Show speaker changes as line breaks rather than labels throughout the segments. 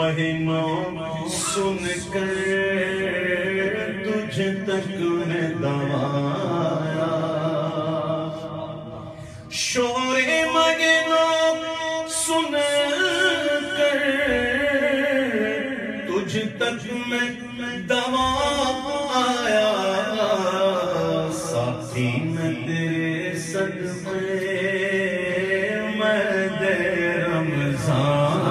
مہینوں سن کر تجھ تک میں دوایا، شور مہینوں سن کر تجھ تک میں دوایا، ساتھی میں تیرے صدقے میں دے رمضان،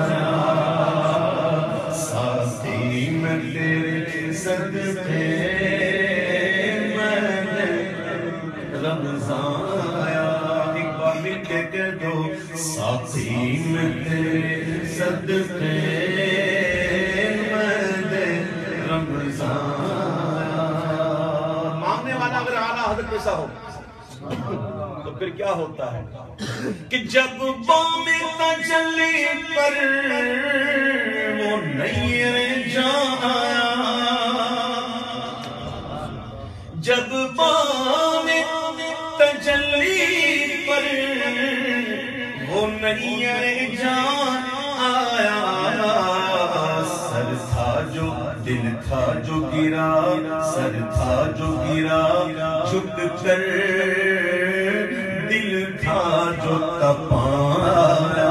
ساتھی میں تیرے صدقے میں دے رمضان آیا۔ ایک بار مل کے کہہ دو، ساتھی میں تیرے صدقے میں دے رمضان آیا۔ مانگنے والا اگر اعلیٰ حضرت جیسا ہو تو پھر کیا ہوتا ہے کہ جب بام تجلی پر وہ نیر جایا، جب بام تجلی پر وہ نیر جایا، سر تھا جو دل تھا جو گرا، سر تھا جو گرا جھک کر، دل تھا جو تپایا،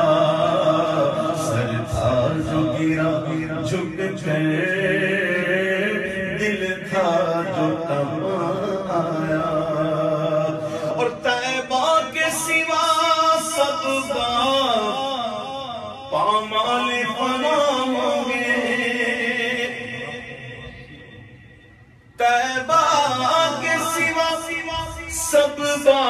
سر تھا جو گرا جھک کر، دل تھا جو تپایا، اور طیبہ کے سوا سب کا پامال فنا ہوں گے، طیبہ کے سوا سب با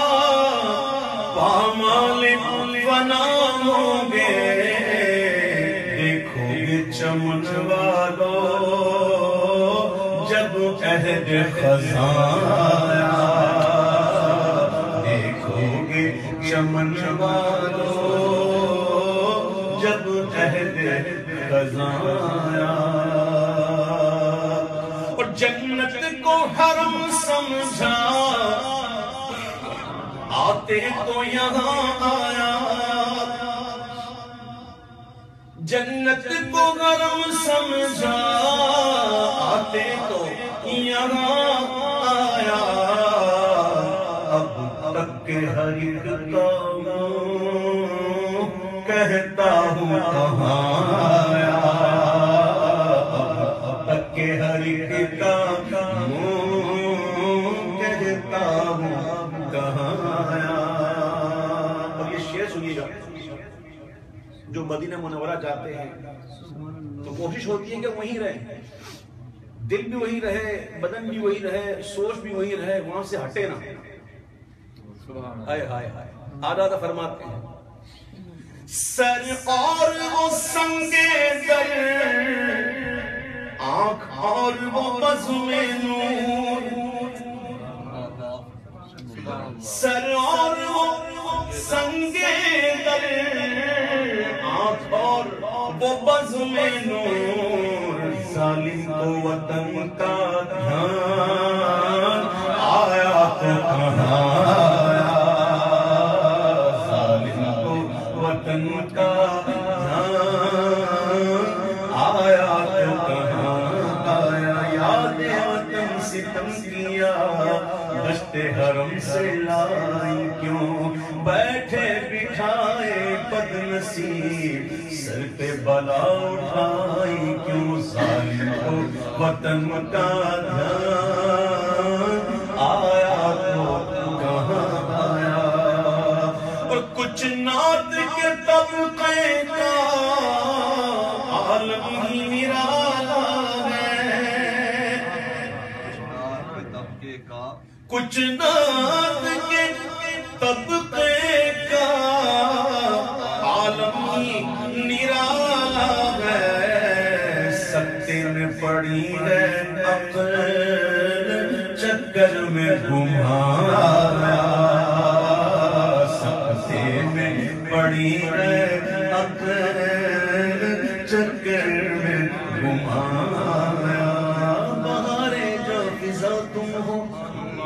پامال فنا ہوں گے، دیکھو گے چمن والو جب عہد خزاں آیا، دیکھو گے چمن والو جب عہد خزاں آیا، اور جنت کو حرم سمجھا آتے تو یہاں آیا، جنت کو حرم سمجھا آتے تو یہاں آیا، اب تک کے ہر ایک کام کہتا ہوں کہاں آیا، اب تک کے ہر ایک کام کہتا ہوں کہاں آیا۔ اور یہ شعر سنیے گا، جو مدینہ منورہ جاتے ہیں تو کوشش ہوتی ہے کہ وہیں رہیں، دل بھی وہی رہے، بدن بھی وہی رہے، سوچ بھی وہی رہے، وہاں سے ہٹے نہ۔ ہائے ہائے ہائے، آدھا فرماتے ہیں، سر اور وہ سنگے در، آنکھ اور وہ بزم نور، سر اور وہ سنگے در، آنکھ اور وہ بزم نور، ظالم کو وطن کا دھیان آیا تو کہاں آیا، ظالم کو وطن کا دھیان آیا تو کہاں آیا، یاد وطن ستم کیا دشت حرم سے لائی، کیوں بیٹھے بٹھائے بد نصیب سر پہ بلا اٹھائی، کیوں ظالم کو وطن کا دھیان آیا تو کہاں آیا، اور کچھ نعت کے طبقے کا عالم ہی نرالا ہے، کچھ نعت کے طبقے کا عالم ہی نرالا ہے، سکتے میں پڑی ہے عقل چکر میں گھمایا، سکتے میں پڑی ہے عقل چکر میں گھمایا، بہارے جو فضا تم ہو،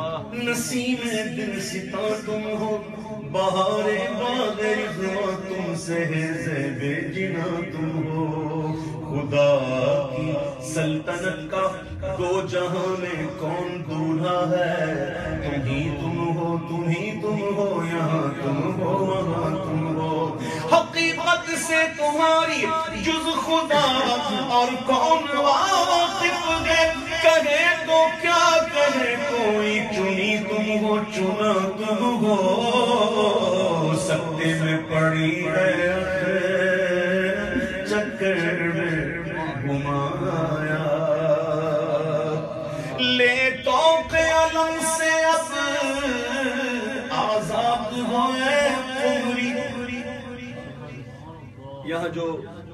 نسیم دل ستا تم ہو، بہارے باغ رضا تم سے زیب جنا تم ہو، خدا کی سلطنت کا دو جہاں میں کون دولہا ہے، تم ہی تم ہو، تم ہی تم ہو، یہاں تم ہو وہاں تم ہو، حقیقت سے تمہاری جز خدا اور کون واقف ہے، کہے تو کیا کہے کوئی، چنی تم ہو چنا تم ہو، سکتے میں پڑی ہے چکر میں گھمایا، لے توق علم سے اب آزاد ہوئے قمری۔ یہاں جو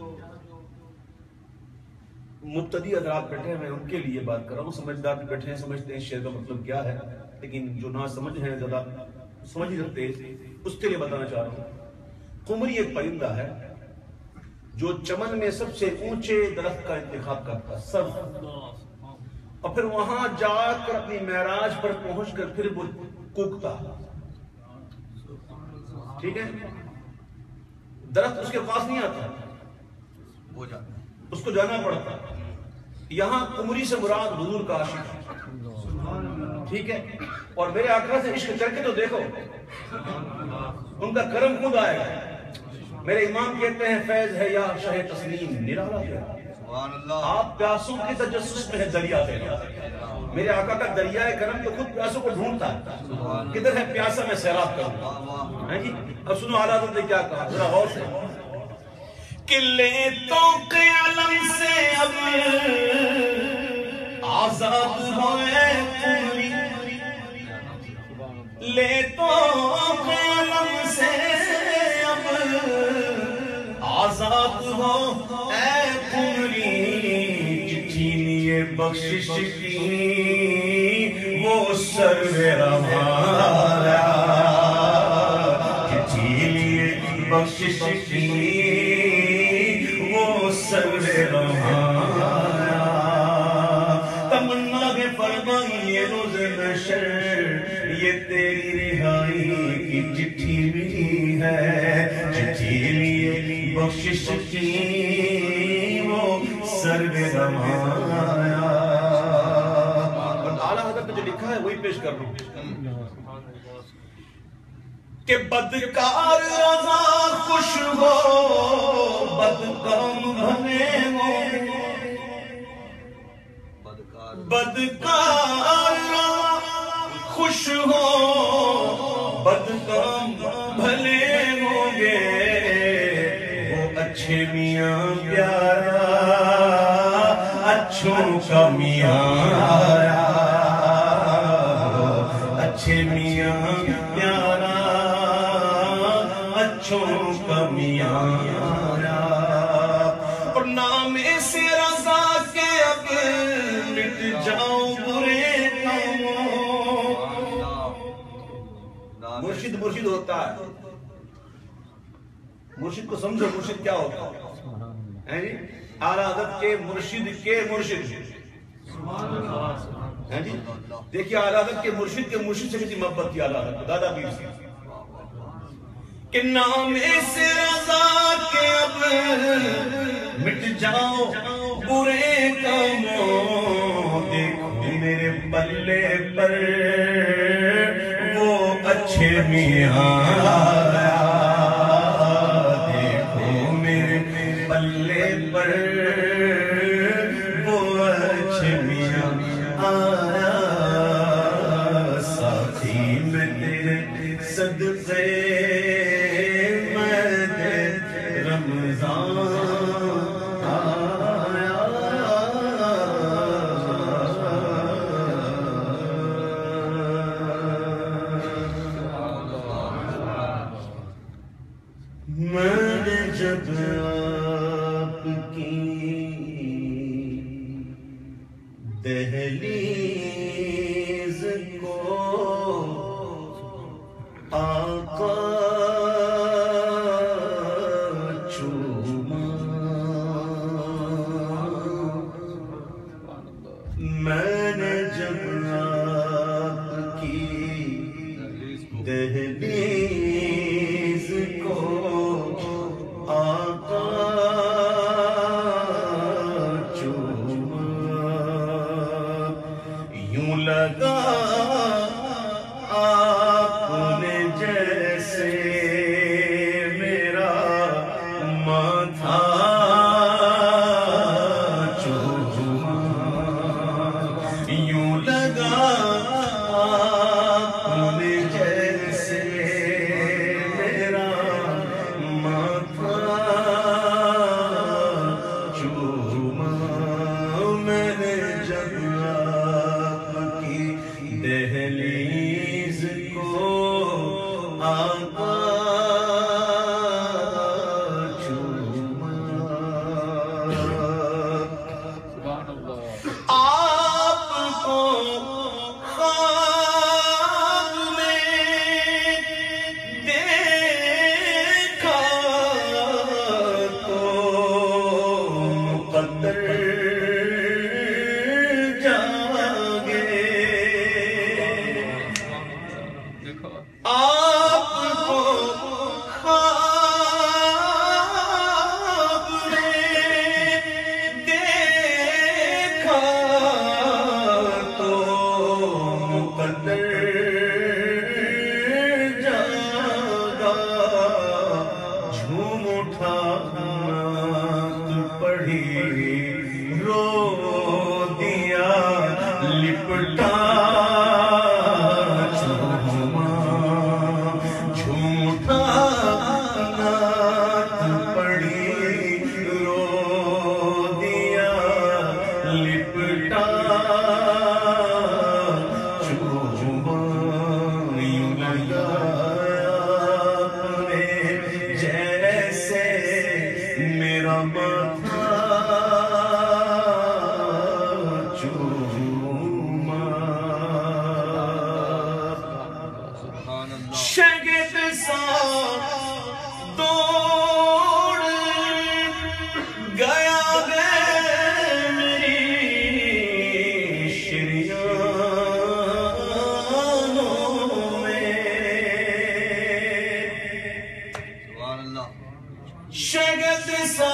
مبتدی حضرات بیٹھے ہیں میں ان کے لیے بات کر رہا ہوں، سمجھدار بیٹھے ہیں سمجھتے ہیں شعر کا مطلب کیا ہے، لیکن جو نہ سمجھ ہیں زیادہ سمجھ نہیں سکتے اس کے لیے بتانا چاہ رہا ہوں۔ قمری ایک پرندہ ہے جو چمن میں سب سے اونچے درخت کا انتخاب کرتا ہے، سب، اور پھر وہاں جا کر اپنی معراج پر پہنچ کر پھر وہ کوکتا، ٹھیک ہے، درخت اس کے پاس نہیں آتا، وہ جاتا، اس کو جانا پڑتا۔ یہاں قمری سے مراد حضور کا عاشق ہے، ٹھیک ہے، اور میرے آقا سے عشق کر کے تو دیکھو، ان کا کرم خود آئے گا۔ میرے امام کہتے ہیں فیض ہے یا شہ تسلیم نرالا ہے، آپ پیاسوں کے تجسس میں ہے دریا ہے، میرے آقا کا دریائے کرم تو خود پیاسوں کو ڈھونڈتا ہے، کدھر ہے پیاسا میں سیراب کروں، ہے جی۔ اب سنو اعلیٰ حضرت نے کیا کہا، ذرا غور سے، کہ لے توق علم سے اب آزاد ہوئے قمری، لے توق علم سے اب آزاد ہو اے قمری، چٹھی لیے بخشش کی وہ سرو ہمارا، چٹھی لیے بخشش کی وہ سرو ہمارا، تمنا ہے فرمائی یہ روز محشر، یہ تیری رہائی کی چٹھی ملی ہے، چٹھی لیے بخشش کی وہ سرو ہمارا۔ اور اعلیٰ حضرت نے جو لکھا ہے وہی پیش کر رہا ہوں کہ بدکار رضا خوش ہو، بدکام بھلے ہو، بدکار خوش ہو، بدکام بھلے ہوں گے، وہ اچھے میاں پیارا اچھوں کا میاں آیا، اچھے میاں پیارا اچھوں کا میاں آیا، اور نام سے رضا کے اب مٹ جاؤ برے کاموں، مرشد مرشد ہوتا ہے، مرشد کو سمجھو مرشد کیا ہوتا ہے، اعلیٰ حضرت کے مرشد دیکھیے اعلیٰ حضرت کے مرشد سے کتنی محبت تھی اعلیٰ حضرت دادا پیر سے، کہ نام سے رضا کے اب مٹ جاؤ برے کاموں، دیکھو میرے پلے پر وہ اچھے میاں آیا، دیکھو میرے پلے پر وہ اچھے میاں آیا، ساتھی میں تیرے صدقے میں دے رمضان آیا، میں نے جب آپ کی دہلیز کو آقا چوما، میں نے جب آپ کی دہلیز کو شگت سا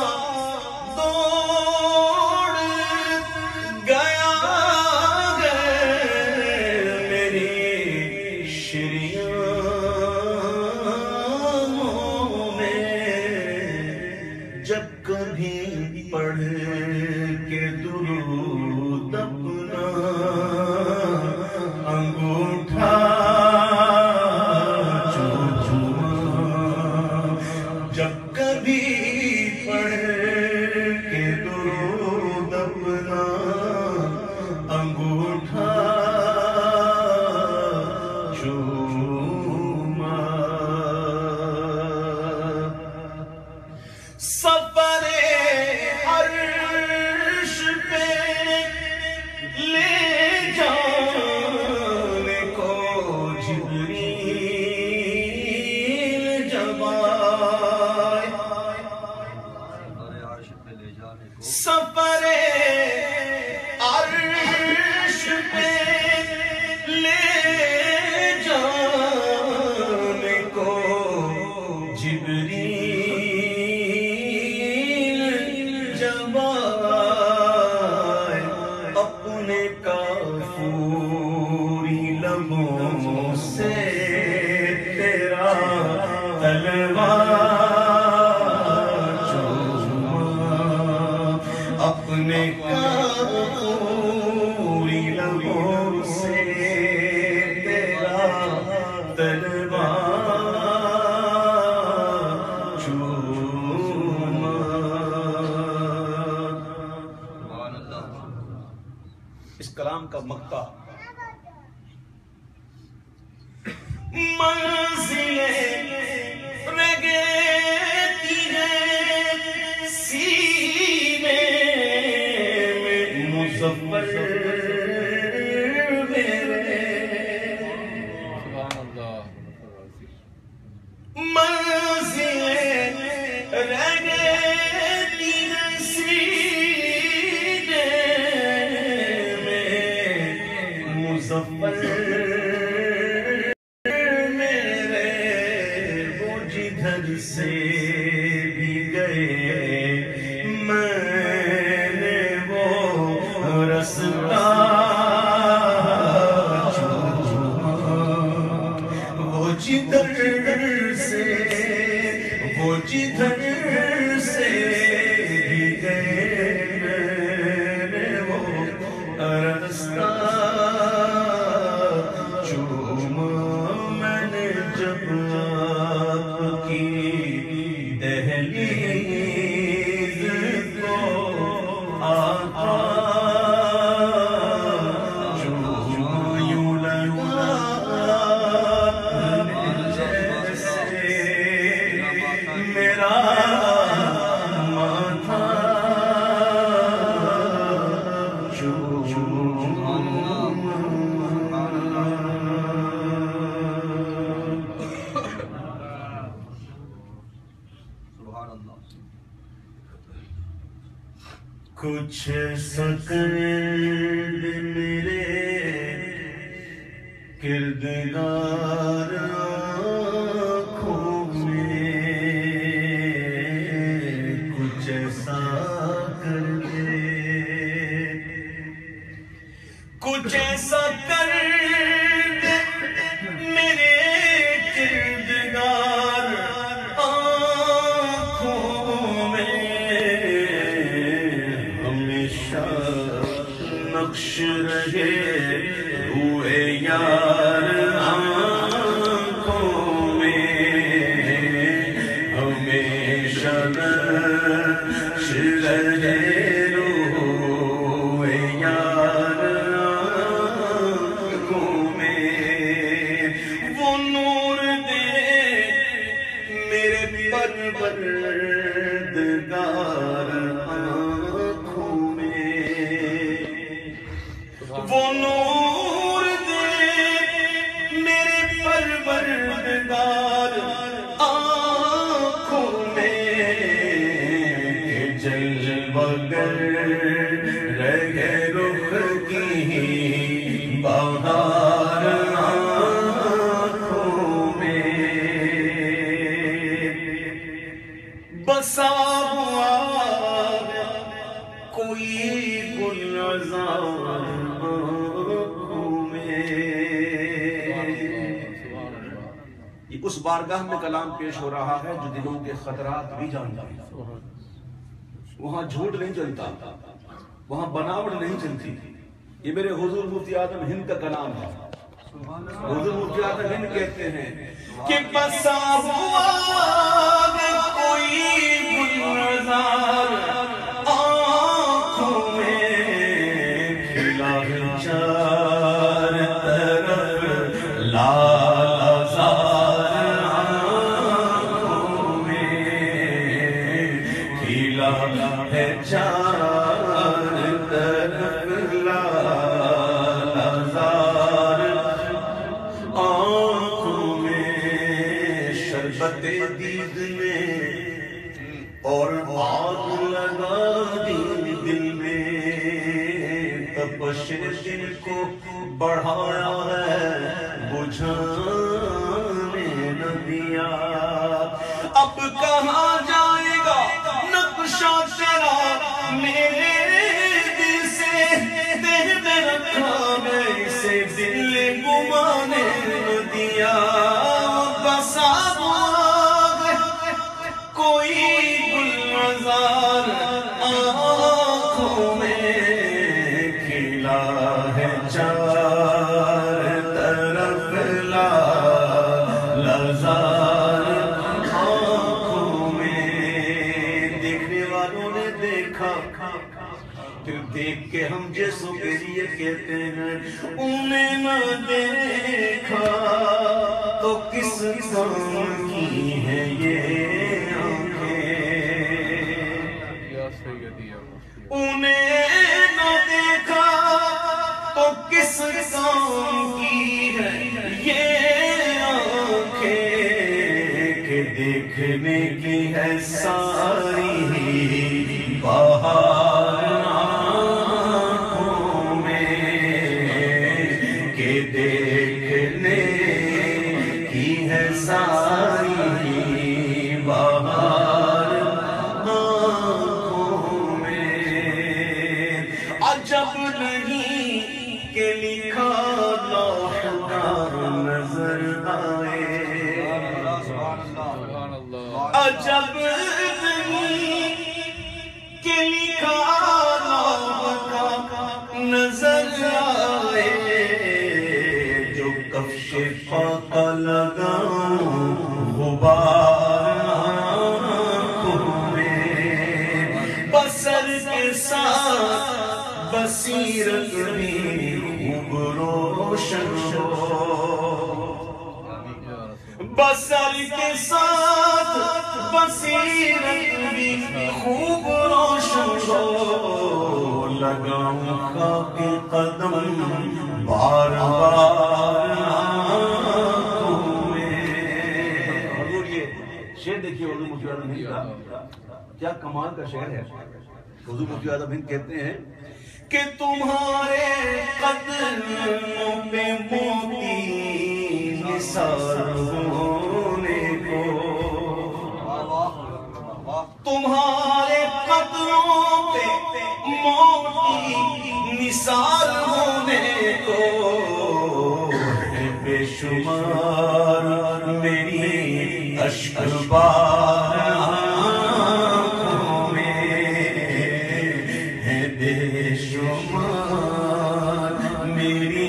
دوڑ گیا میری شریانوں میں جب کبھی پڑھ کے درود اپنا انگوٹھا جب کبھی پڑھ کے درود اپنا انگوٹھا چوما سفر عرش پہ لے جانے کو جبریل جب آئے سفر عرش پہ لے جانے کو جبریل جب آئے اپنے کافوری لبوں سے تیرا تلوار چوما اپنے کافوری لبوں سے تیرا تلوار چوما اس کلام کا مقطع منزلیں رگتی ہیں سینے میں مظفر میرے منزلیں رگتی ہیں سینے میں مظفر سے بھی گئے میں نے وہ رستہ چوما وہ جدھر سے بھی گئے میں نے وہ رستہ چوما میں نے جب دہلیز کو آقا چوما یوں لگا جیسے میرا ماتھا کچھ سکند میرے کردگار آنکھوں میں کچھ ایسا کر دے کچھ ایسا کر دے میرے کردگار آنکھوں میں نقش رہے ہوئے یار آنکھوں میں ہمیشہ نقش رہے ہوئے یار آنکھوں میں وہ نور دے میرے پروردگار وہ نور دے میرے پروردگار آنکھوں میں جلوہ گر رہے رخ کی بہار آنکھوں میں بسا ہوا کوئی گلزار آنکھوں میں. یہ اس بارگاہ میں کلام پیش ہو رہا ہے جو دلوں کے خطرات بھی جانتا ہے. وہاں جھوٹ نہیں چلتا، وہاں بناوٹ نہیں چلتی. یہ میرے حضور مفتی اعظم ہند کا کلام ہے. حضور مفتی اعظم ہند کہتے ہیں کہ بسا ہوا کوئی گلزار آنکھوں میں کھلا چار طرف لال زار آنکھوں میں کھلا ہے چار طرف لال زار آنکھوں میں. شربت دید میں اور آگ لگا دی دل میں، تپش دل کو بڑھایا ہے بجھانے نہ دیا. اب کہاں جائے گا نقشہ تیرا میرے دل سے، دل میں رکھا میں اسے دل گمانے نہ دیا. بسا کوئی گلزار آنکھوں میں کھلا ہے چار طرف لال زار آنکھوں میں. دیکھنے والوں نے دیکھا، پھر دیکھ کے ہم جیسوں کے لیے کہتے ہیں انہیں نہ دیکھا تو کس کام کی ہے یہ آنکھیں. انہیں نہ دیکھا تو کس کام کی ہے یہ آنکھیں کہ دیکھنے کی ہے ساری بہار آنکھوں میں، کہ دیکھنے کی ہے ساری بہار آنکھوں میں. عجب نہیں کہ لکھا لوح پر نظر آئے، عجب نہیں کہ لکھا لوح کا نظر آئے. جو کفش فاقہ لگاؤں غبار آنکھوں میں، بصر کے ساتھ بصیرت بھی خوب روشن ہو. بصر کے ساتھ بصیرت بھی خوب روشن ہو. لگاؤں خاک قدم بار بار آنکھوں میں. حضور یہ شعر دیکھیے حضور مفتی اعظم ہند کا، کیا کمال کا شعر ہے. حضور مفتی اعظم ہند کہتے ہیں کہ تمہارے قدموں پہ موتی نثار ہونے کو، تمہارے قدموں پہ موتی نثار ہونے کو ہے بے شمار میری اشک بار آنکھوں میں، ہے بے شمار میری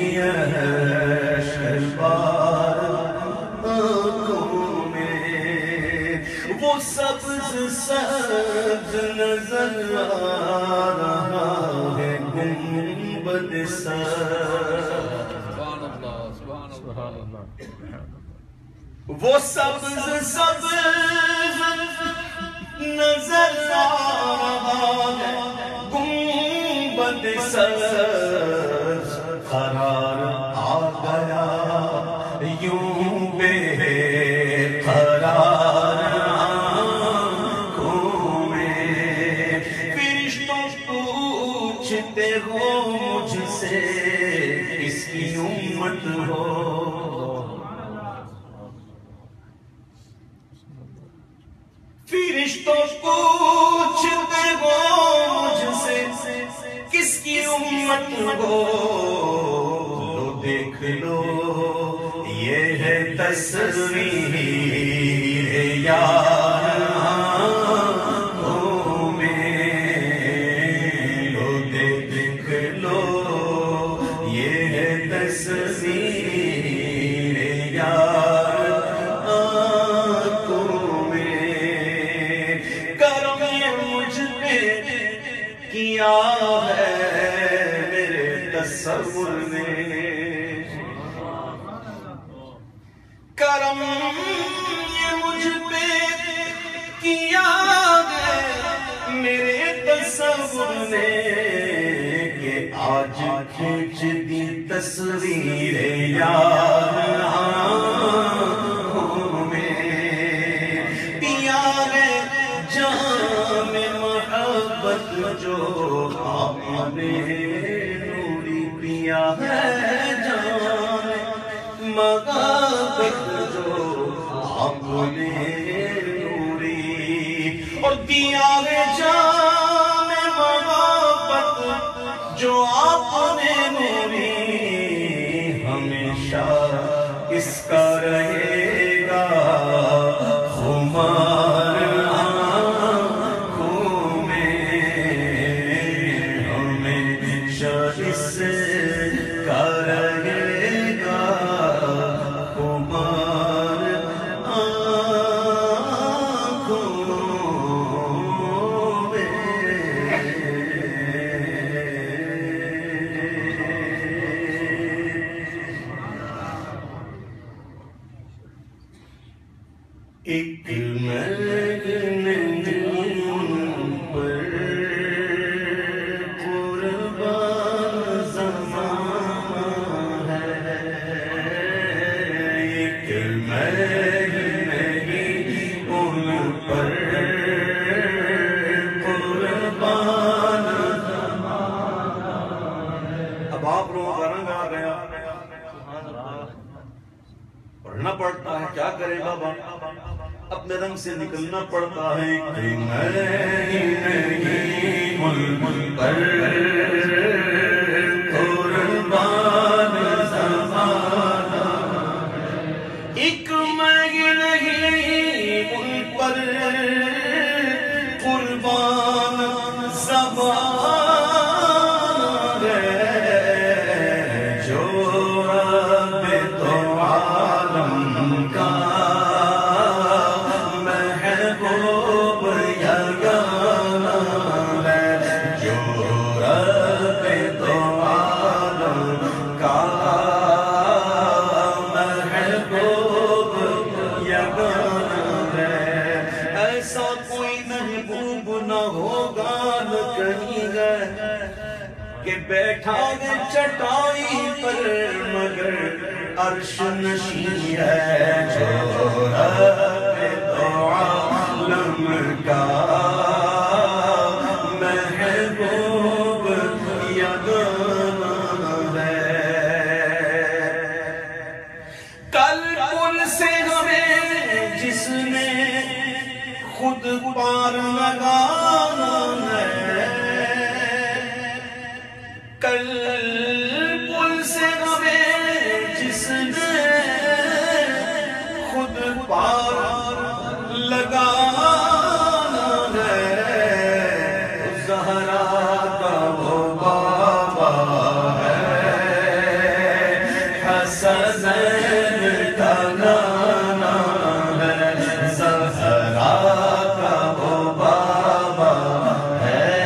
اشک بار آنکھوں میں. وہ سبز سبز نظر آ رہا ہے گنبد سبز، وہ سبز سبز نظر آ رہا ہے گنبد سبز. قرار آ گیا یوں بے قرار آنکھوں میں. فرشتوں پوچھتے ہو مجھ سے کس کی امت ہو، رشتوں پوچھتے ہو مجھ سے کس کی امت ہو، لو دیکھ لو یہ ہے تصویر یار آنکھوں میں، لو دیکھ لو یہ ہے تصویر یار آنکھوں میں، کرم یہ مجھ پہ کیا ہے میرے تصور نے، کرم یہ مجھ پہ کیا ہے میرے تصور نے، کہ آج کھینچ دی تصویر یار آنکھوں میں، پیا ہے جام محبت جو آپ نے نوری، پیا ہے جام محبت جو آپ نے نوری، اور دیا ہے جام محبت جو آپ نے نوری، ہمیشہ اس کا رہے گا خمار آنکھوں میں، ہمیشہ اس کا رہے گا خمار آنکھوں میں۔ ایک اب آپ لوگوں کا رنگ آ گیا، پڑھنا پڑتا ہے، کیا کرے بابا، اپنے رنگ سے نکلنا پڑتا ہے، کہ میں نہیں ملک پر قربان زمانہ، ایک میں نہیں ملک پر قربان زمانہ ہے، جو رب تو عالم کا محبوب یگانہ ہے، جو رب تو عالم کا محبوب یگانہ ہے، ایسا کوئی محبوب نہ ہوگا نہ کہیں گے کہ بیٹھا ہے چٹائی پر مگر عرش نشین ہے، جو رب تو عالم کا محبوب یگانہ ہے، کل پل سے ہمیں جس نے خود پار لگانا ہے، کل پل سے ہمیں جس نے خود پار لگانا ہے، زہرا کا وہ بابا ہے، حسنین کا نانا ہے، زہرا کا وہ بابا ہے،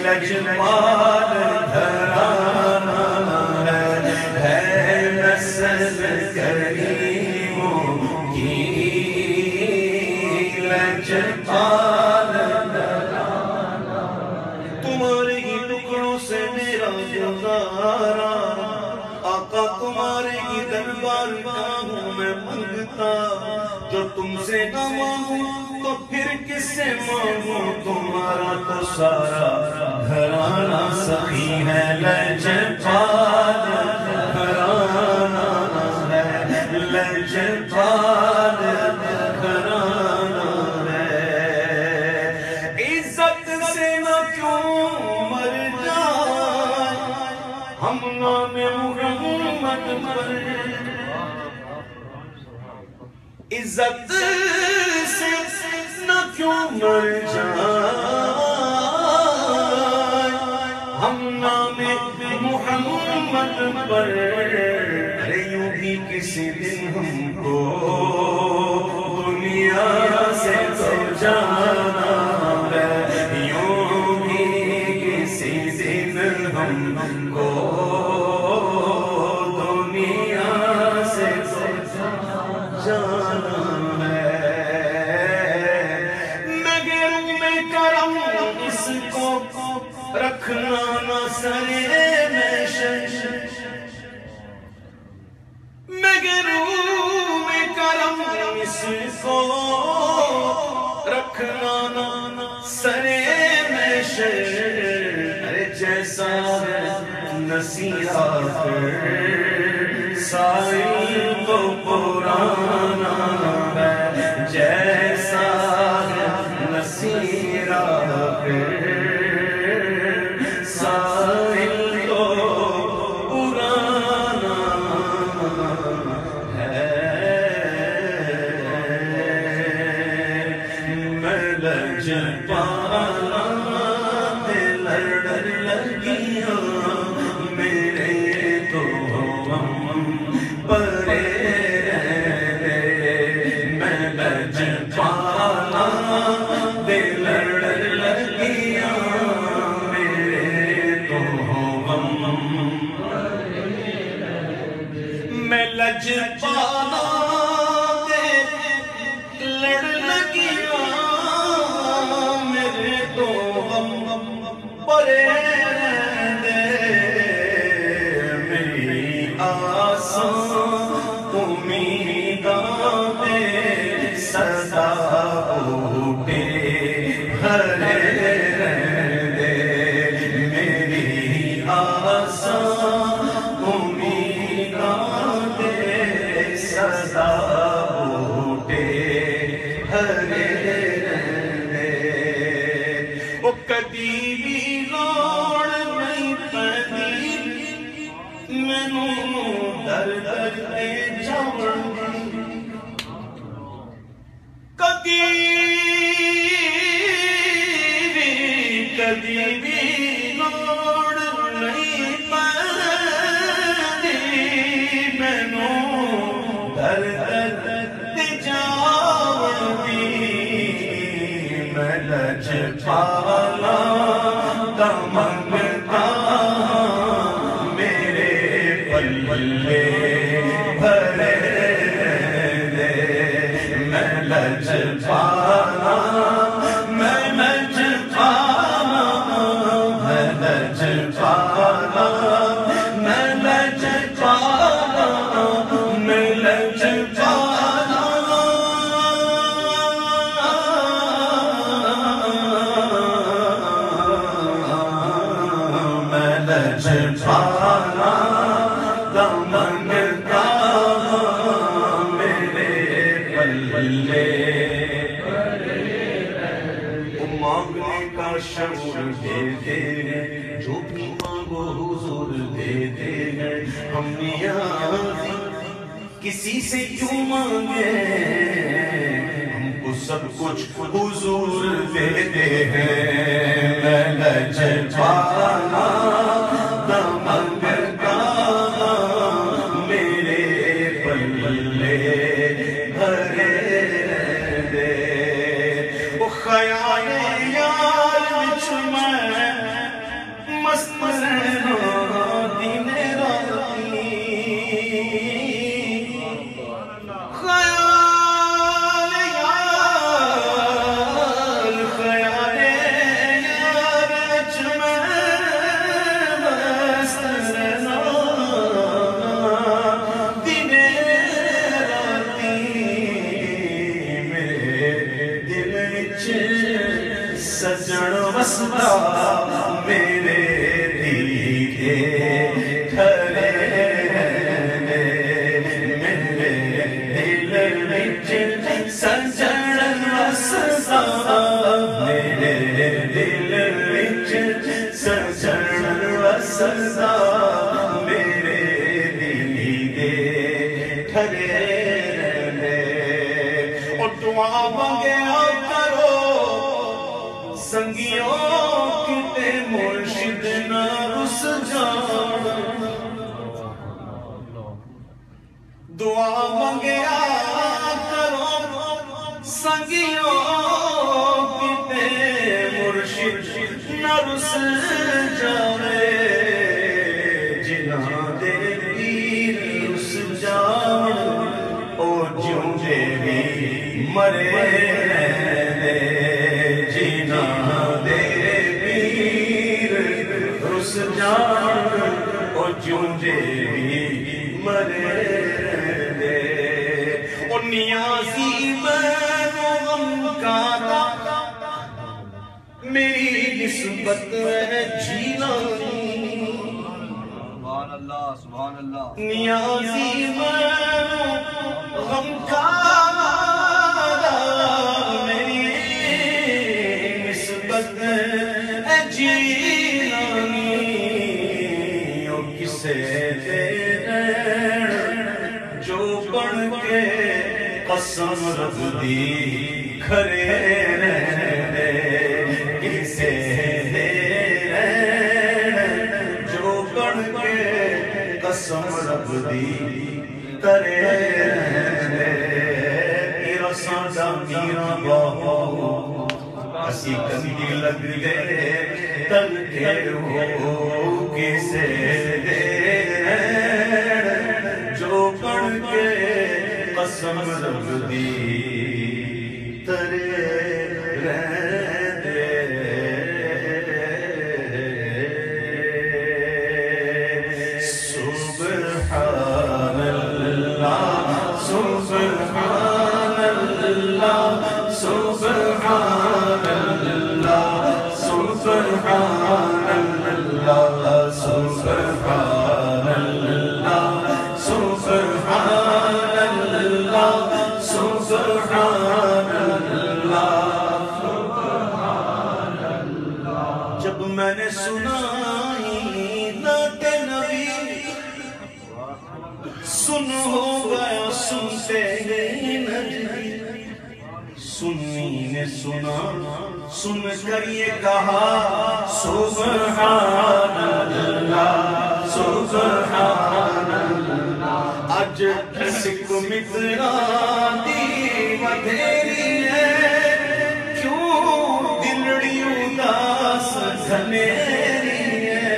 لجپال گھرانہ ہے نسل کریموں کی لجپال گھرانہ تمہارے ہی ٹکڑوں سے میرا گزارا آقا تمہارے ہی دربار کا ہوں میں منگتا جو تم سے نہ مانگوں تو پھر کس سے مانگوں تمہارا تو سارا گھرانہ سخی ہے لجپال گھرانہ ہے لجپال گھرانہ ہے عزت سے نہ کیوں مر جائے ہم نام محمد پر عزت سے نہ کیوں مر جائے ہم نام محمد پر ارے یوں بھی کسی دن ہم کو دنیا سے تو جانا ہے یوں بھی کسی دن ہم کو دنیا سے تو جانا رکھنا نہ سرے میں گروں میں کرم اس کو رکھنا نہ سرے میں ارے جیسا نصیحہ سائل تو پرانا ہے جیسا نصیحہ کسی سے کیوں مانگے ہم کو سب کچھ حضور دیتے ہیں میں لجپالا دمنگتا میرے پلے بھرے دے وہ خیال یار وچ میں وسدا میرے دیدے کھڑے میرے دل وچ سجن وسدا میرے دل وچ سجن وسدا میرے دیدے کھڑے اور دعا منگیا کرو سنگیوں کتے مرشد نہ رس جان دعا منگیا کرو سنگیوں کتے مرشد نہ رس جاوے جنہاں دے پیر رس جان او جیوندے بھی مرے جنہاں دے پیر رس جان او جیوندے بھی مرے او نیازی میں غم کاتا میری نسبت ہے جیلانی
سبحان اللہ سبحان اللہ
نیازی میں غم کاتا میری نسبت ہے جیلانی او کسے دے جو بن کے قسم رب دی کھرے رہنے کسے دے جو بن کے قسم رب دی کرے رہنے میرا سانجا میرا باہو اسی کندی لگ دے تل کے ہو کسے دے جو بن کے قسم رب دی ترے رہنے سبحان اللہ سبحان اللہ سبحان اللہ سبحان اللہ سبحان اللہ سبحان اللہ سبحان اللہ جب میں نے سنائی نعت نبی سن ہو گیا سنتے ہی نجمی سنی نے سنا سن کر یہ کہا سبحان اللہ سبحان اللہ آج سکھ مترانی ودھیری ہے کیوں دلڑی اداس گھنیری ہے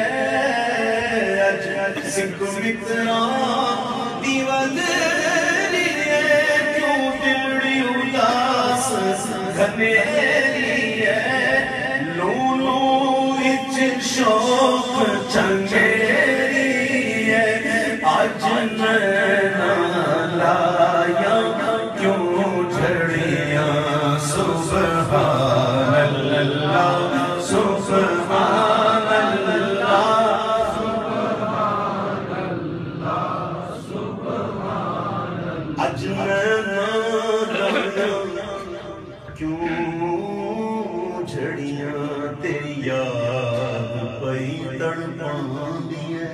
آج سکھ مترانی ودھیری ہے کیوں دلڑی اداس گھنیری ہے لولو اچ شوق چنگیری ہے آج نینا لایا کیوں جھڑیاں سبحان اللہ سبحان اللہ آج نینا لایا کیوں جھڑیاں تیری یاد پئی تڑپان دیئے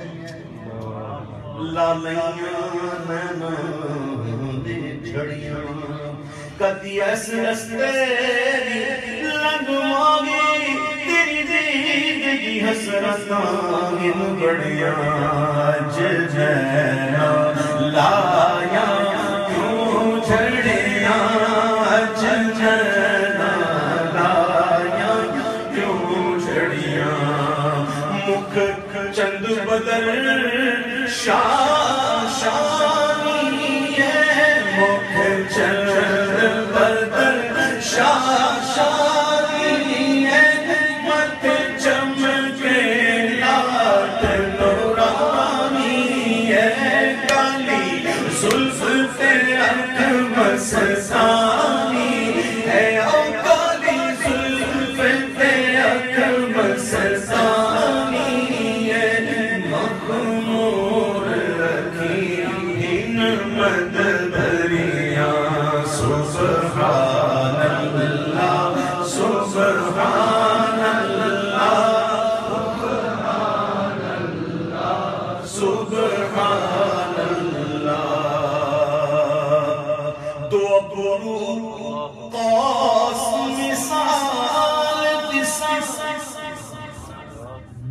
لالیاں نینا دی جھڑیاں کدی ایس رستے لنگ مانگی تیری دیدگی حسرتاں ان بڑیاں آج نینا لایا کیوں جھڑیاں آج نینا لایا کیوں جھڑیاں مکھ چند بدر شانی ہے مکھ چند بدر شانی ہے مت چمکے لات نورانی ہے کالی زلف پہ اکھ مستانی ہے او کالی زلف پہ اکھ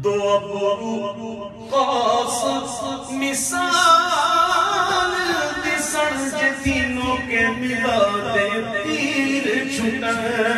دو ابرو قاس مثال دسن جتینوں کے ملا دے تیر چھٹن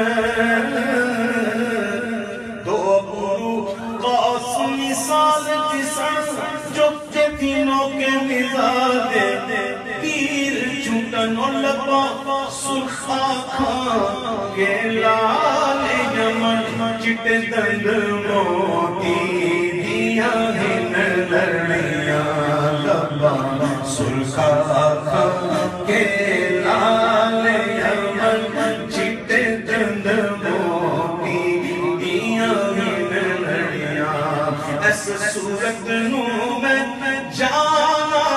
دو ابرو قاس مثال دسن جو جتینوں کے ملا دے تیر چھٹن اور لبا سرخا کھا کے لال یمن چٹے دند موتی دیا ہن لڑیاں لبا سرخا کھا کے لال یمن چٹے دند موتی دیا ہن لڑیاں ایس صورت نو میں جانا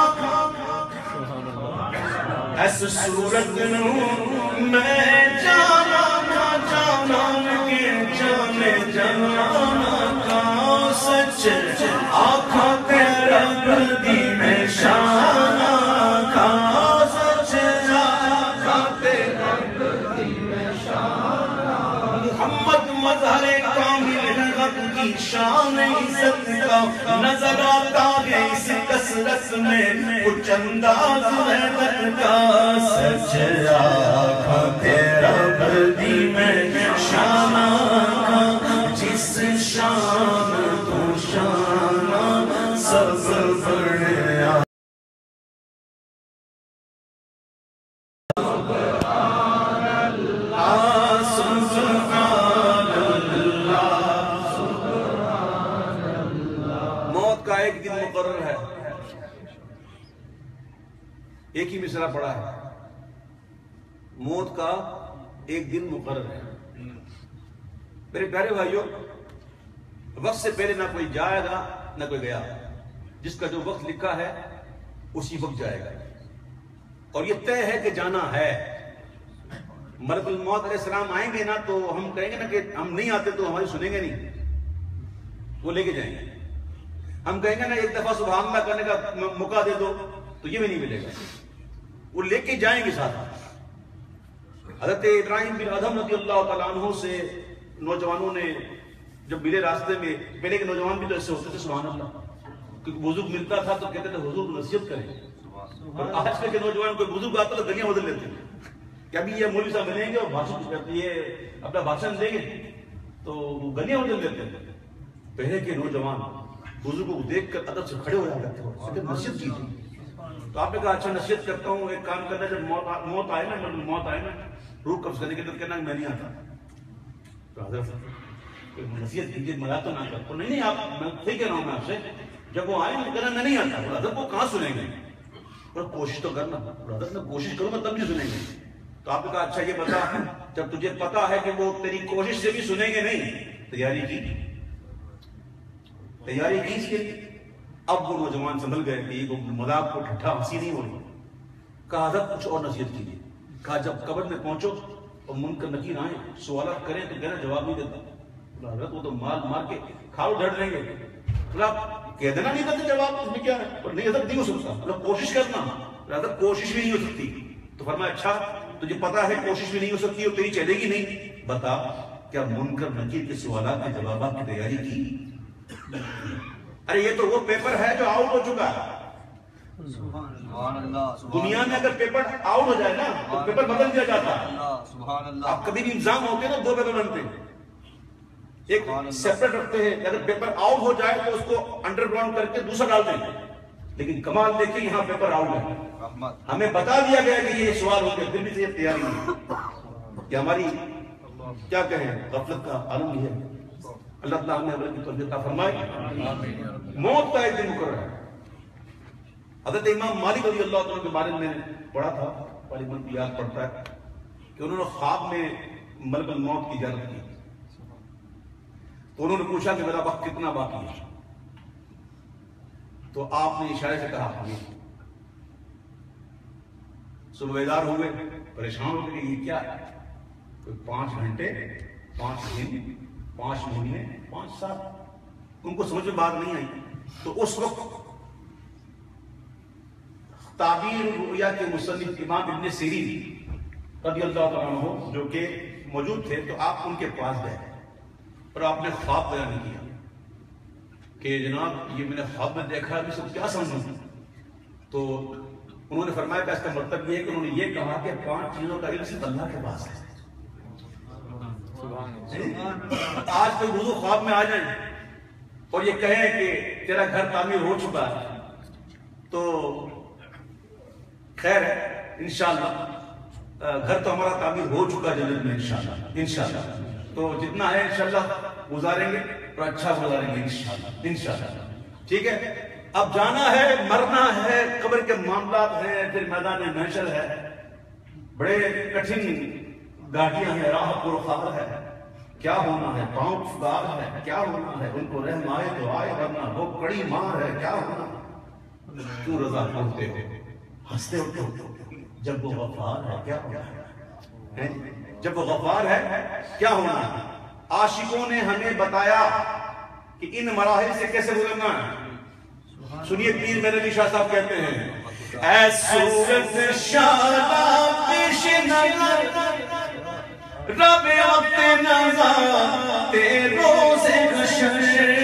ایس صورت نو میں جانا کے جانے جانا کا سچ آنکھا تیرا بردی میں شانا کا سچ آنکھا تیرا بردی میں شانا محمد مظہر کامل رب کی شان عزت کا نظر آتا ہے اس کثرت میں کچھ انداز حیدر کا سچ آنکھا تیرا بردی میں شانا کا جس شان تو شانا سب بڑھے ایک ہی مصرع پڑا ہے موت کا ایک دن مقرر ہے میرے پیارے بھائیوں وقت سے پہلے نہ کوئی جائے گا نہ کوئی گیا جس کا جو وقت لکھا ہے اسی وقت جائے گا اور یہ طے ہے کہ جانا ہے ملک الموت علیہ السلام آئیں گے نا تو ہم کہیں گے نا کہ ہم نہیں آتے تو ہماری سنیں گے نہیں وہ لے کے جائیں گے ہم کہیں گے نا ایک دفعہ سبحان اللہ کرنے کا موقع دے دو تو یہ بھی نہیں ملے گا وہ لے کے جائیں گے ساتھ حضرت ابراہیم بن ادھم رضی اللہ تعالیٰ عنہ سے نوجوانوں نے جب ملے راستے میں پہلے کے نوجوان بھی تو ایسے ہوتے تھے سبحان اللہ کیونکہ بزرگ ملتا تھا تو کہتے تھے حضور نصیحت کریں اور آج کل کے نوجوان کوئی بزرگ آتا تو دنیا بدل لیتے ہیں کہ ابھی یہ مولوی صاحب ملیں گے اور بھاشن کرتے یہ اپنا بھاشن دیں گے تو وہ گلیاں بدل لیتے ہیں پہلے کے نوجوان بزرگوں کو دیکھ کر ادب سے کھڑے ہو جاتے تھے نصیحت کیجیے تو آپ نے کہا اچھا نصیحت کرتا ہوں ایک کام کرنا جب موت آئے نا روح قبض کرنے کے تو کہنا میں نہیں آتا تو حضرت نصیحت کیجیے مزہ تو نہ کر تو نہیں آپ میں صحیح کہہ رہا ہوں میں آپ سے جب وہ آئے کہنا میں نہیں آتا حضرت کو کہاں سنیں گے کوشش تو کرنا حضرت میں کوشش کروں گا تب بھی سنیں گے تو آپ نے کہا اچھا یہ بتا جب تجھے پتا ہے کہ وہ تیری کوشش سے بھی سنیں گے نہیں تیاری کی اس کے لیے اب وہ نوجوان سنبھل گئے کہ یہ مذاق کو ٹھٹھا ہنسی نہیں ہو رہی کہا حضرت کچھ اور نصیحت کیجیے کہا جب قبر میں پہنچو اور منکر نکیر آئیں سوالات کریں تو کہنا جواب نہیں دیتا حضرت وہ تو مار کے کھاؤ ڈھڑ لیں گے کہہ دینا نہیں دیتے جواب اس میں کیا ہے اور نہیں حضرت نہیں ہو سکتا کوشش کرنا حضرت کوشش بھی نہیں ہو سکتی تو فرمایا اچھا تجھے پتا ہے کوشش بھی نہیں ہو سکتی اور تیری چلے گی نہیں بتا کیا منکر نکیر کے سوالات کے جوابات کی تیاری کی ارے یہ تو وہ پیپر ہے جو آؤٹ ہو چکا ہے دنیا میں اگر پیپر آؤٹ ہو جائے نا تو پیپر بدل دیا جاتا ہے آپ کبھی بھی ایگزام ہوتے ہیں نا دو پیپر بنتے ہیں ایک سیپریٹ رکھتے ہیں اگر پیپر آؤٹ ہو جائے تو اس کو انڈر گراؤنڈ کر کے دوسرا ڈالتے ہیں لیکن کمال دیکھیں یہاں پیپر آؤٹ ہے ہمیں بتا دیا گیا کہ یہ سوال ہوتے ہیں پھر بھی یہ تیاری نہیں کہ ہماری کیا کہیں غفلت کا عالم بھی ہے اللہ تعالیٰ ہمیں عمل کی توفیق عطا فرمائے موت کا ایک دن مقرر ہے حضرت امام مالک رضی اللہ عنہ کے بارے میں پڑھا تھا غالباً یاد پڑتا ہے کہ انہوں نے خواب میں ملک الموت کی زیارت کی تو انہوں نے پوچھا کہ میرا وقت کتنا باقی ہے تو آپ نے اشارے سے کہا صبح بیدار ہوئے پریشان ہو گئے یہ کیا ہے کوئی 5 گھنٹے 5 دن 5 مہینے 5 سال ان کو سمجھ میں بات نہیں آئی تو اس وقت تعبیر رؤیا کے مصنف امام ابن سیرین رضی اللہ عنہ جو کہ موجود تھے تو آپ ان کے پاس گئے اور آپ نے خواب بیان کیا کہ جناب یہ میں نے خواب میں دیکھا ہے، سب کیا سمجھوں؟ تو انہوں نے فرمایا کہ اس کا مطلب یہ ہے کہ انہوں نے یہ کہا کہ 5 چیزوں کا علم صرف اللہ کے پاس ہے۔ آج کوئی وضو خواب میں آ جائیں اور یہ کہیں کہ تیرا گھر تعمیر ہو چکا ہے، تو خیر ہے انشاءاللہ، گھر تو ہمارا تعمیر ہو چکا جنت میں انشاءاللہ، تو جتنا ہے انشاءاللہ گزاریں گے اور اچھا گزاریں گے انشاءاللہ، ٹھیک ہے۔ اب جانا ہے، مرنا ہے، قبر کے معاملات ہیں، پھر میدان محشر ہے، بڑے کٹھن گاڑیاں ہیں، راہ پرخار ہے، کیا ہونا ہے، پاؤں فگار ہے، کیا ہونا ہے، ان کو رحم آئے تو آئے ورنہ وہ کڑی مار ہے، کیا ہونا ہے۔ کیوں رضا پڑھتے ہو، ہنستے ہو؟ جب وہ غفار ہے کیا ہونا ہے، جب وہ غفار ہے کیا ہونا ہے۔ عاشقوں نے ہمیں بتایا کہ ان مراحل سے کیسے گزرنا ہے۔ سنیے پیر میرے علی شاہ صاحب کہتے ہیں، اے صورت شادہ پیش نظر رب وقت نظر روز حشر،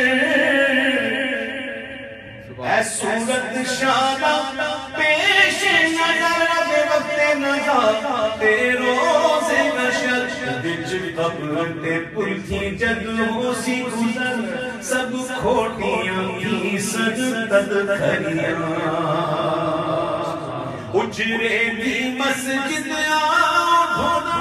اے صورت شادہ پیش نظر رب وقت نظر روز حشر، وچ قبر تے پل تھی جدوں سی گزر، سب کھوٹیاں کی سجدت کھریاں، اجرے دی مسجد آ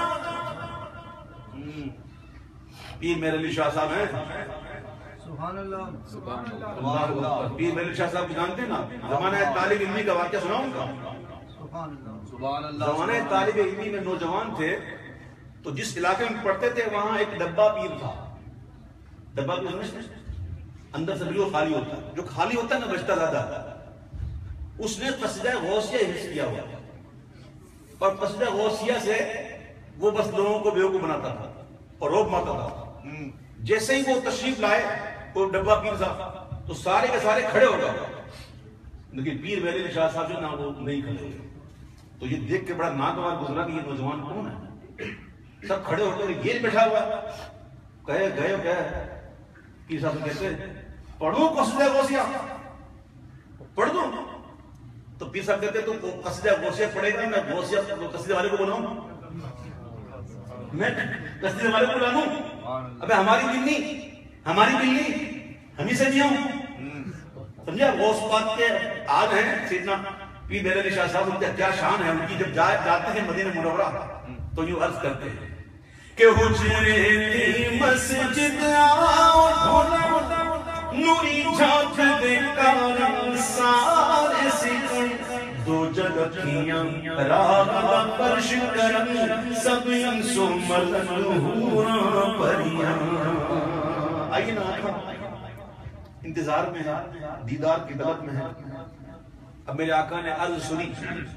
پیر میرے علی شاہ صاحب ہیں،
سبحان اللہ،
سبحان اللہ۔ پیر میرے علی شاہ صاحب جانتے ہیں نا، زمانہ طالب علمی کا واقعہ سنا ان کا؟
سبحان اللہ۔
زمانہ طالب علمی میں نوجوان تھے تو جس علاقے میں پڑھتے تھے وہاں ایک ڈبہ پیر تھا۔ ڈبہ پیر سمجھتے ہیں؟ اندر سے بالکل خالی ہوتا ہے، جو خالی ہوتا ہے نا بچتا زیادہ۔ اس نے قصیدہ غوثیہ حفظ کیا ہوا اور قصیدہ غوثیہ سے وہ بس لوگوں کو بیوقوف بناتا تھا اور روب مارتا تھا۔ جیسے ہی وہ تشریف لائے وہ ڈبہ پیر صاحب تو سارے کے سارے کھڑے ہو گئے، لیکن پیر میرے علی شاہ صاحب جو نا وہ نہیں کھڑے ہوئے۔ تو یہ دیکھ کے بڑا ناگوار گزرا کہ یہ نوجوان کون ہے، سب کھڑے ہو کر یہ بیٹھا ہوا کہے گئے ہو کیا ہے؟ پیر صاحب کہتے پڑھوں قصیدہ غوثیہ، پڑھ دوں؟ تو پیر صاحب کہتے تو قصیدہ غوثیہ پڑھے گا، میں غوثیہ قصیدے والے کو بناؤں، میں قصیدے والے کو بناؤں؟ ابے ہماری بلی ہم ہی سے نہیں ہوں، سمجھا؟ غوث پاک کے آج ہیں سیدنا پیر میرے علی شاہ صاحب، ان کا کیا شان ہے ان کی۔ جب جاتے ہیں مدینہ منورہ تو یوں عرض کرتے ہیں کہ حجرے دی مسجد آؤ ڈھولا نوری جھاک دے کارن سارے سکن، دو جگکیاں راگ دا پرش کرن سب انسو ملک حوراں پریاں۔ آئیے نا، انتظار میں ہے، دیدار کی طلب میں ہے۔ اب میرے آقا نے عرض سنی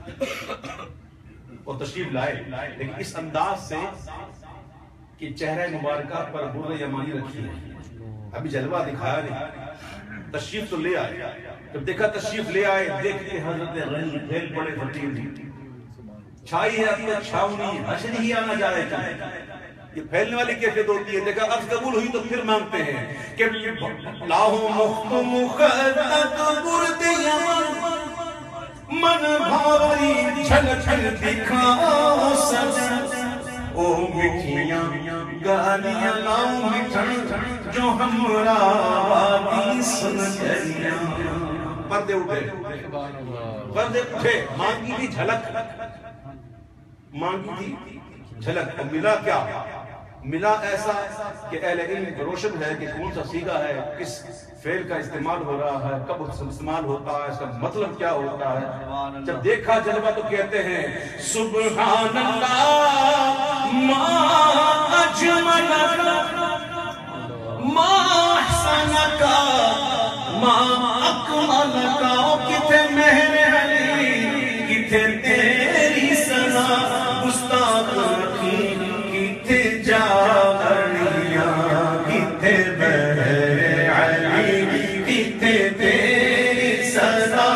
اور تشریف لائے، لیکن اس انداز سے کہ چہرہ مبارکہ پر برہ یمانی رکھی ہے، ابھی جلوہ دکھایا نہیں، تشریف تو لے آئے۔ جب دیکھا تشریف لے آئے، دیکھ کے حضرت غنی پھیل پڑے فقیر جی، چھائی ہے اب تو چھاؤنی حشر ہی آنا جائے گا۔ یہ پھیلنے والی کیفیت ہوتی ہے۔ دیکھا عرض قبول ہوئی تو پھر مانگتے ہیں کہ لاہو مخت مخدت برد یمن من بھاوری چھل چھل دکھاؤ سجن، او مٹھیاں گالیاں لاؤ مٹھن جو ہمرا وادی سن گریاں۔ پردے اٹھے، پردے اٹھے، مانگی تھی جھلک، مانگی تھی جھلک، اور ملا کیا؟ ملا ایسا کہ اہل علم روشن ہے کہ کون سا سیگا ہے، کس فعل کا استعمال ہو رہا ہے، کب استعمال ہوتا ہے، اس کا مطلب کیا ہوتا ہے۔ جب دیکھا جلوہ تو کہتے ہیں سبحان اللہ ما اجملک ما احسنک ما اکملک، کتھے مہر علی کتھے تیری سزا گستاخ رکھی، کتھے جاگڑیاں کتھے بہر علی کتھے تیری سزا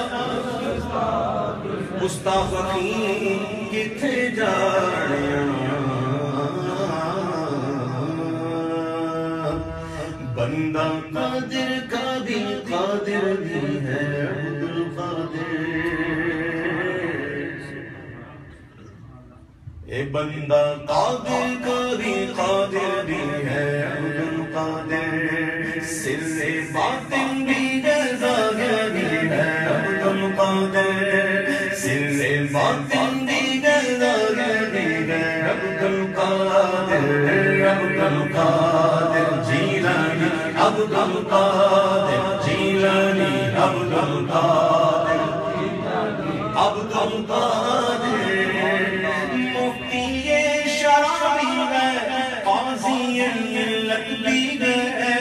گستاخ رکھی، کتھے جاگڑیاں۔ بندہ قادر کا بھی قادر بھی ہے عبد القادر اے بندہ قادر کا بھی قادر بھی ہے عبد القادر سر باطن بھی ظاہر بھی ہے عبد القادر سر باطن بھی ظاہر بھی ہے عبد القادر عبد القادر جیلانی عبد القادر جیلانی عبد القادر عبد القادر مفتی شرعی ہے قاضی ملت بھی ہے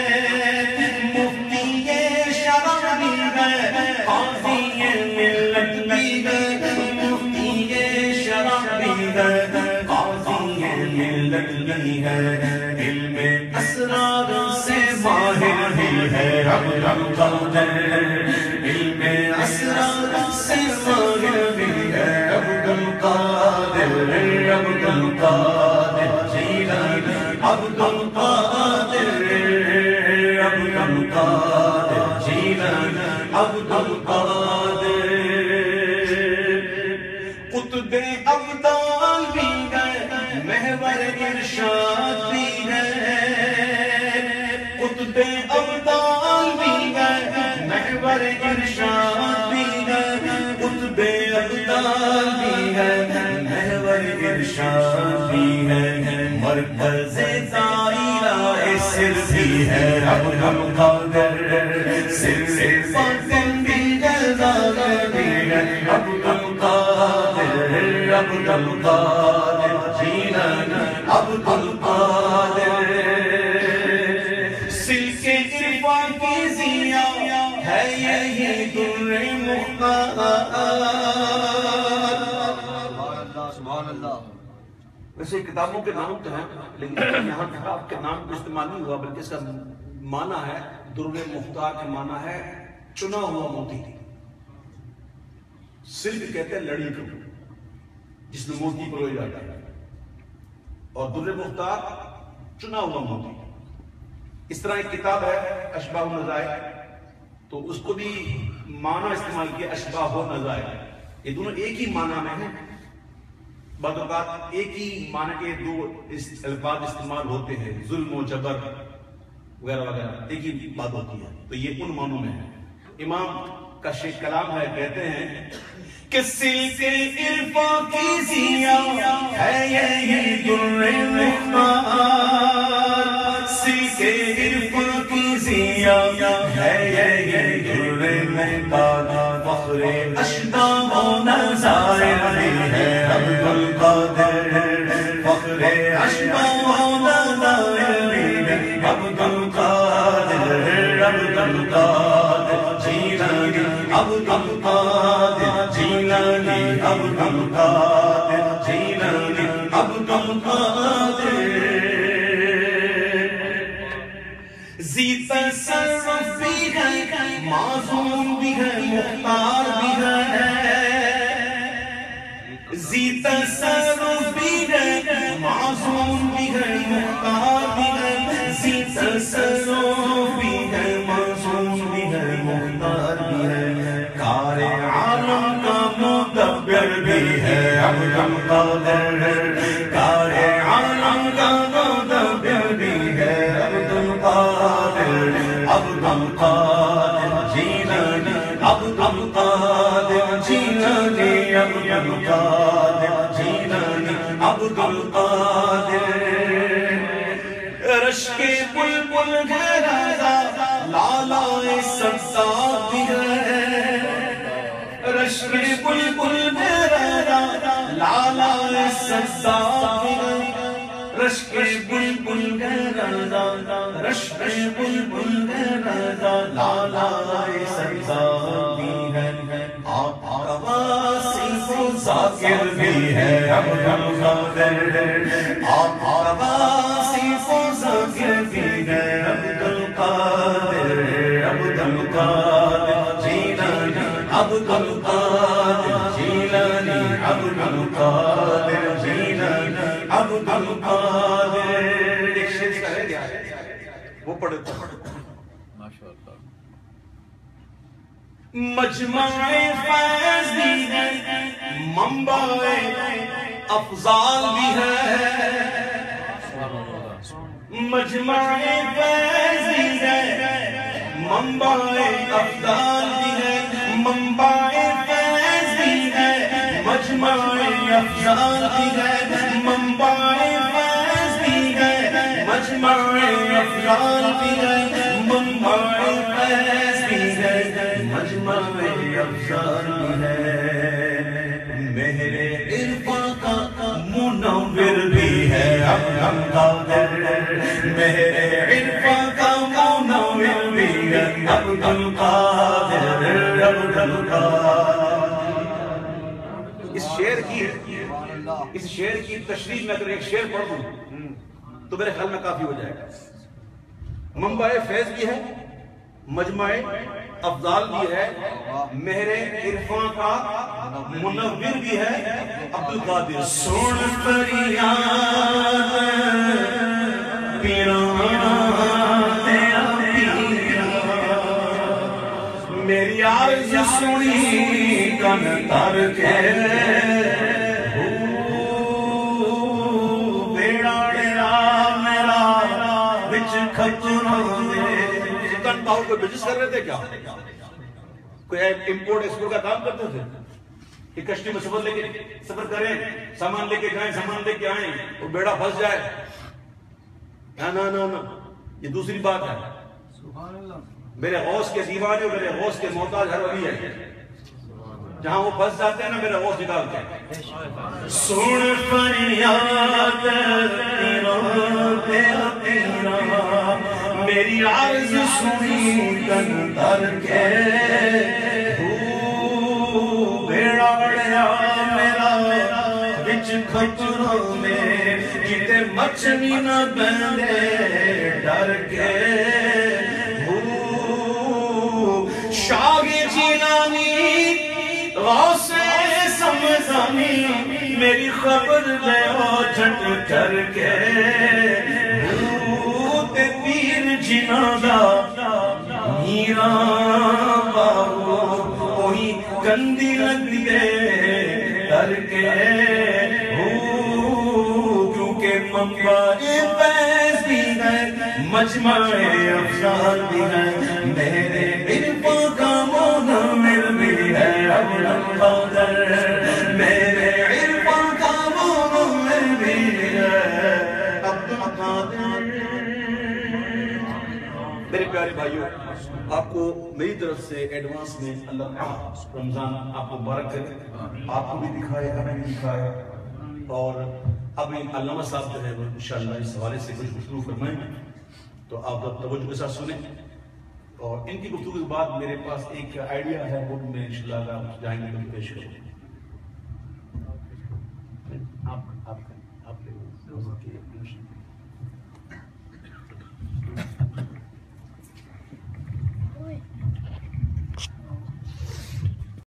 مفتی شرعی ہے قاضی ملت بھی ہے مفتی شرعی ہے قاضی ملت بھی ہے علم اسرار سے ماہر بھی ہے عبد القادر علم اسرار سے ماہر بھی ہے عبد القادر عبد القادر جیلانی عبد القادر عبد القادر جیلانی عبد القادر قطب ابدال بھی ہے محور ارشاد بھی ہے قطب ابدال بھی ہے محور ارشاد بھی ہے قطب ابدال بھی ہے محور ارشاد بھی ہے مرکز دائرہ سر بھی ہے عبد القادر سر باطن بھی ظاہر بھی ہے عبد القادر عبد القادر جیلانی عبد القادر سلک عرفان کی ضیاء ہے یہی در مختار
سبحان اللہ
ویسے کتابوں کے نام تو ہیں لیکن یہاں کتاب کے نام کو استعمال نہیں ہوا بلکہ اس کا معنی ہے در مختار کا معنی ہے چنا ہوا موتی سلک کہتے ہیں لڑی کو جس میں موتی پرویا جاتا ہے اور در مختار چنا ہوا موتی اس طرح ایک کتاب ہے اشباہ و نظائر تو اس کو بھی معنی استعمال کیا اشباہ و نظائر یہ دونوں ایک ہی معنی میں ہیں بعض اوقات ایک ہی معنی کے دو الفاظ استعمال ہوتے ہیں ظلم و جبر وغیرہ وغیرہ ایک ہی بات ہوتی ہے تو یہ ان معنوں میں ہے امام کا شیخ کلام ہے کہتے ہیں کہ سلک عرفان کی ضیاء ہے یہی در مختار سلک عرفان کی ضیاء ہے یہی در مختار فخر اشباہ و نظائر بھی ہے عبد القادر فخر اشباہ و نظائر بھی ہے عبد القادر عبد القادر جیلانی عبد القادر جیلانی عبد القادر جیلانی عبد القادر ذی تصرف بھی ہے معصوم بھی ہے مختار بھی ہے ذی تصرف بھی ہے معصوم بھی ہے مختار بھی ہے ذی تصرف بھی ہے معصوم بھی ہے مختار بھی ہے کار عالم کا مدبر بھی ہے عبد القادر کار عالم کا مدبر بھی ہے عبد القادر عبد القادر جیلانی عبد القادر جیلانی عبد القادر جیلانی عبد القادر رشک بلبل ہے رضا لالا سبزاد بھی ہے رشک بلبل ہے رضا لالا سبزاد بھی ہے رشک بلبل ہے رضا رشک بلبل ہے رضا لالا سبزاد بھی ہے آپ واصف و ذاکر بھی ہے عبد القادر آپ واصف و ذاکر بھی ہے عبد القادر عبد القادر جیلانی عبد القادر جیلانی عبد القادر جیلانی عبد القادر ایک شعر کا ہے وہ پڑھ
ماشاءاللہ.
مجمع فیض بھی ہے، منبع افضال بھی ہے. مجمع فیض بھی ہے، منبع افضال بھی ہے. منبع فیض بھی ہے، مجمع افضال بھی ہے. منبع فیض بھی ہے، مجمع افضال بھی ہے. منبع فیض بھی ہے، مجمع افضال بھی ہے. مہر عرفاں کا منور بھی ہے عبد القادر. مہر عرفاں کا منور بھی ہے عبد القادر. عبد القادر. اس شعر کی تشریح میں اگر ایک شعر پڑھ دوں تو میرے خیال میں کافی ہو جائے گا. منبع فیض بھی ہے، مجمع افضال بھی ہے، مہر عرفاں کا منور بھی ہے عبد القادر. سن فریاد پیراں تیرا پیرا، میری عرض سنی کن تر کے. بیڑا ڈیرا میرا بچ خطروں میں. سلطان باہر کوئی بزنس کر رہے تھے کیا؟ کوئی امپورٹ ایکسپورٹ کا کام کرتے تھے کہ کشتی میں سفر کریں، سامان لے کے جائیں، سامان لے کے آئیں اور بیڑا پھنس جائے؟ نا یہ دوسری بات ہے. میرے غوث کے دیوانے، میرے غوث کے محتاج ہر ولی ہے. جہاں وہ پھنس جاتے ہیں نا میرے غوث نکالتے ہیں. سن فریاد تیرا تیرا، میری عرض سنی کن تر کے. بیڑا بڑیا میرا بچ خطروں میں، کتے مچھلی نہ بندے ڈر کے. شاہ جیلانی غوث سمزانی، میری خبر لے او جھٹ کر کے. پیر جنادا میران باہو وہی گندی لگے کر کے. کیونکہ منبع فیض بھی ہے، مجمع افضال بھی ہے. میرے عرفاں کا منور بھی ہے عبد القادر. میرے عرفاں کا منور بھی ہے عبد القادر. میرے پیارے بھائیوں، آپ کو میری طرف سے ایڈوانس میں اللہ تعالیٰ رمضان آپ کو مبارک کرے. آپ کو بھی دکھائے، ہمیں بھی دکھائے. اور اب علامہ صاحب جو ہے وہ انشاءاللہ اس حوالے سے کچھ گفتگو فرمائیں گے، تو آپ توجہ کے ساتھ سنیں. اور ان کی گفتگو کے بعد میرے پاس ایک آئیڈیا ہے، وہ میں انشاءاللہ جائیں گے تو پیش کروں.